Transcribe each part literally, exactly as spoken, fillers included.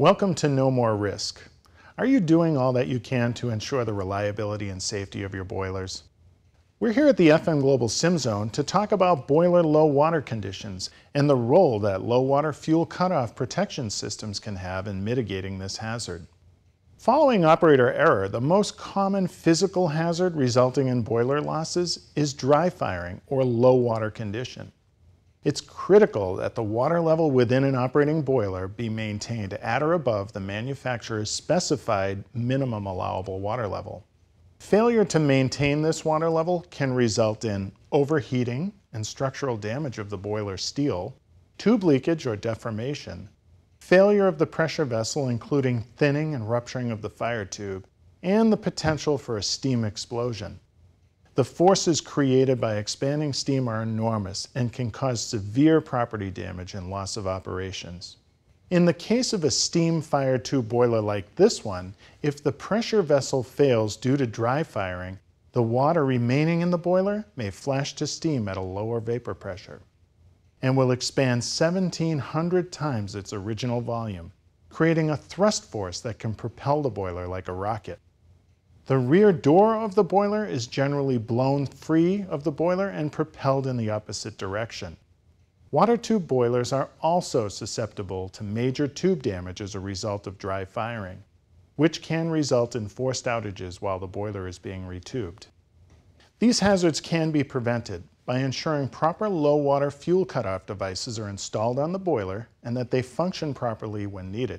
Welcome to No More Risk. Are you doing all that you can to ensure the reliability and safety of your boilers? We're here at the F M Global Sim Zone to talk about boiler low water conditions and the role that low water fuel cutoff protection systems can have in mitigating this hazard. Following operator error, the most common physical hazard resulting in boiler losses is dry firing or low water condition. It's critical that the water level within an operating boiler be maintained at or above the manufacturer's specified minimum allowable water level. Failure to maintain this water level can result in overheating and structural damage of the boiler steel, tube leakage or deformation, failure of the pressure vessel including thinning and rupturing of the fire tube, and the potential for a steam explosion. The forces created by expanding steam are enormous and can cause severe property damage and loss of operations. In the case of a steam fire tube boiler like this one, if the pressure vessel fails due to dry firing, the water remaining in the boiler may flash to steam at a lower vapor pressure and will expand seventeen hundred times its original volume, creating a thrust force that can propel the boiler like a rocket. The rear door of the boiler is generally blown free of the boiler and propelled in the opposite direction. Water tube boilers are also susceptible to major tube damage as a result of dry firing, which can result in forced outages while the boiler is being retubed. These hazards can be prevented by ensuring proper low water fuel cutoff devices are installed on the boiler and that they function properly when needed.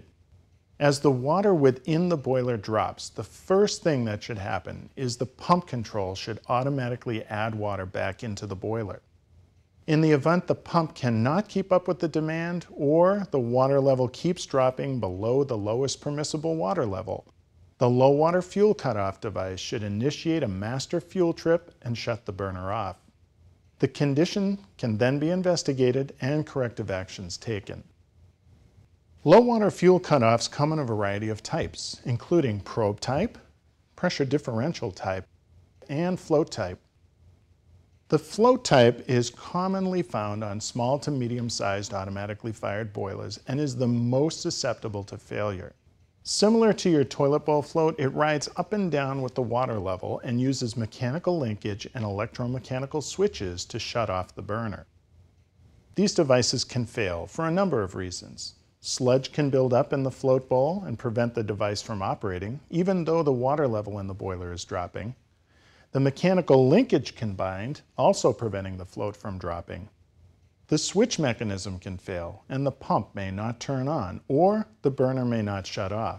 As the water within the boiler drops, the first thing that should happen is the pump control should automatically add water back into the boiler. In the event the pump cannot keep up with the demand or the water level keeps dropping below the lowest permissible water level, the low water fuel cutoff device should initiate a master fuel trip and shut the burner off. The condition can then be investigated and corrective actions taken. Low water fuel cutoffs come in a variety of types, including probe type, pressure differential type, and float type. The float type is commonly found on small to medium-sized automatically fired boilers and is the most susceptible to failure. Similar to your toilet bowl float, it rides up and down with the water level and uses mechanical linkage and electromechanical switches to shut off the burner. These devices can fail for a number of reasons. Sludge can build up in the float bowl and prevent the device from operating, even though the water level in the boiler is dropping. The mechanical linkage can bind, also preventing the float from dropping. The switch mechanism can fail, and the pump may not turn on, or the burner may not shut off.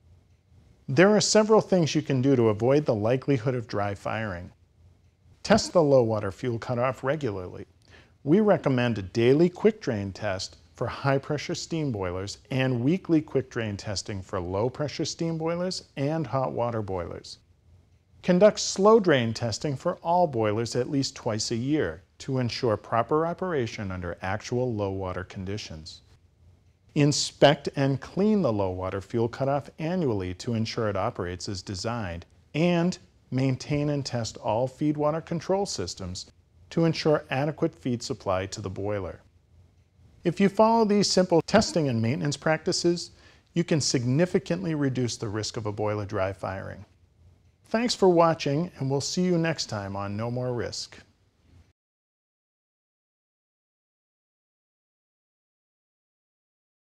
There are several things you can do to avoid the likelihood of dry firing. Test the low water fuel cutoff regularly. We recommend a daily quick drain test for high pressure steam boilers and weekly quick drain testing for low pressure steam boilers and hot water boilers. Conduct slow drain testing for all boilers at least twice a year to ensure proper operation under actual low water conditions. Inspect and clean the low water fuel cutoff annually to ensure it operates as designed, and maintain and test all feed water control systems to ensure adequate feed supply to the boiler. If you follow these simple testing and maintenance practices, you can significantly reduce the risk of a boiler dry firing. Thanks for watching, and we'll see you next time on No More Risk.